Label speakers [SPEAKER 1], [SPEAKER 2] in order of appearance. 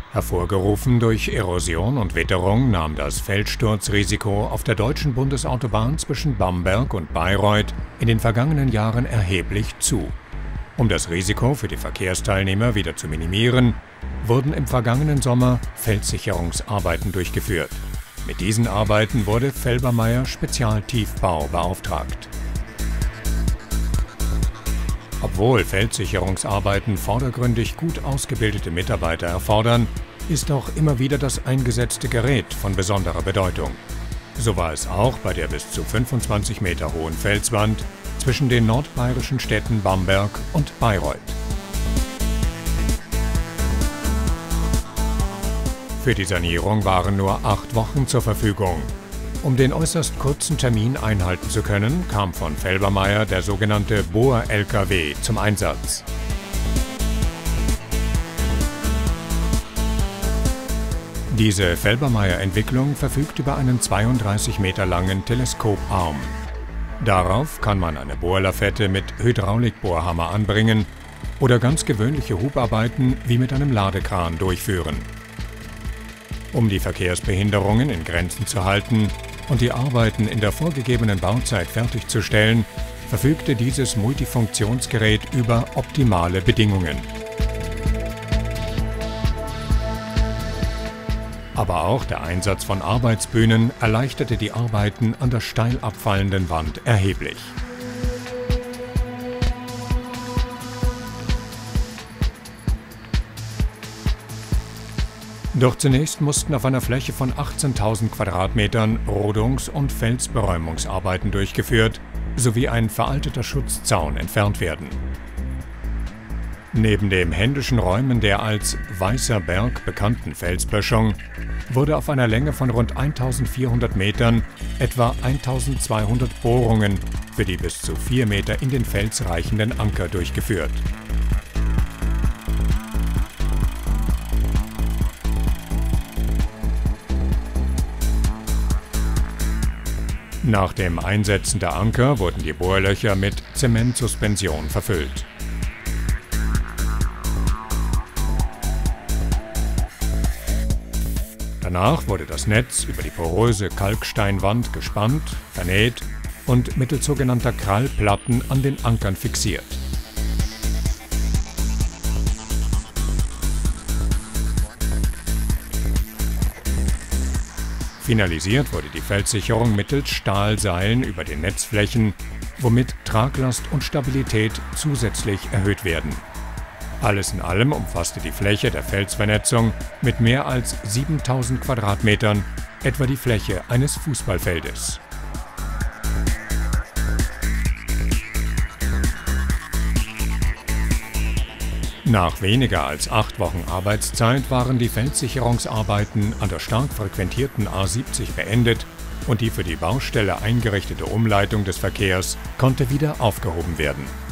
[SPEAKER 1] Hervorgerufen durch Erosion und Witterung nahm das Felssturzrisiko auf der deutschen Bundesautobahn zwischen Bamberg und Bayreuth in den vergangenen Jahren erheblich zu. Um das Risiko für die Verkehrsteilnehmer wieder zu minimieren, wurden im vergangenen Sommer Felssicherungsarbeiten durchgeführt. Mit diesen Arbeiten wurde Felbermayr Spezialtiefbau beauftragt. Obwohl Felssicherungsarbeiten vordergründig gut ausgebildete Mitarbeiter erfordern, ist auch immer wieder das eingesetzte Gerät von besonderer Bedeutung. So war es auch bei der bis zu 25 Meter hohen Felswand zwischen den nordbayerischen Städten Bamberg und Bayreuth. Für die Sanierung waren nur 8 Wochen zur Verfügung. Um den äußerst kurzen Termin einhalten zu können, kam von Felbermayr der sogenannte Bohr-LKW zum Einsatz. Diese Felbermayr-Entwicklung verfügt über einen 32 Meter langen Teleskoparm. Darauf kann man eine Bohrlafette mit Hydraulikbohrhammer anbringen oder ganz gewöhnliche Hubarbeiten wie mit einem Ladekran durchführen. Um die Verkehrsbehinderungen in Grenzen zu halten und die Arbeiten in der vorgegebenen Bauzeit fertigzustellen, verfügte dieses Multifunktionsgerät über optimale Bedingungen. Aber auch der Einsatz von Arbeitsbühnen erleichterte die Arbeiten an der steil abfallenden Wand erheblich. Doch zunächst mussten auf einer Fläche von 18.000 Quadratmetern Rodungs- und Felsberäumungsarbeiten durchgeführt, sowie ein veralteter Schutzzaun entfernt werden. Neben dem händischen Räumen der als Weißer Berg bekannten Felsböschung wurde auf einer Länge von rund 1.400 Metern etwa 1.200 Bohrungen für die bis zu 4 Meter in den Fels reichenden Anker durchgeführt. Nach dem Einsetzen der Anker wurden die Bohrlöcher mit Zementsuspension verfüllt. Danach wurde das Netz über die poröse Kalksteinwand gespannt, vernäht und mittels sogenannter Krallplatten an den Ankern fixiert. Finalisiert wurde die Felssicherung mittels Stahlseilen über den Netzflächen, womit Traglast und Stabilität zusätzlich erhöht werden. Alles in allem umfasste die Fläche der Felsvernetzung mit mehr als 7.000 Quadratmetern etwa die Fläche eines Fußballfeldes. Nach weniger als 8 Wochen Arbeitszeit waren die Felssicherungsarbeiten an der stark frequentierten A70 beendet und die für die Baustelle eingerichtete Umleitung des Verkehrs konnte wieder aufgehoben werden.